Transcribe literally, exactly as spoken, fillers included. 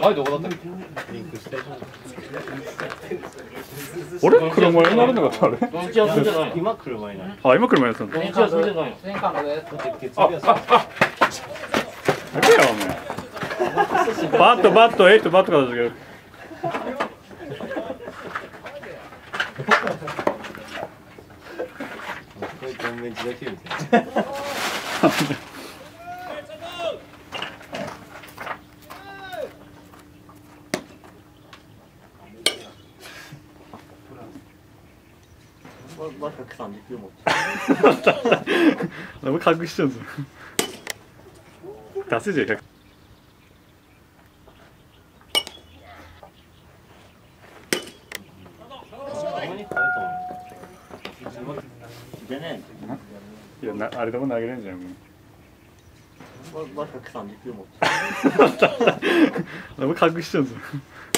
あれどこだったっけ？リンクステーション。 俺車になるのかあれ？ 今車になる。 あ、今車やったんだ。 年間数年間であ、あ、あ。だけよお前。バットバットエイトバットからだけど。 これ顔面だけみたいな。 まさかさんじゅうきゅうも俺隠しちゃうんですよ。出せじゃん。いやな、あれでも投げれんじゃん。 まさかさんじゅうきゅうも俺隠しちゃうんですよ。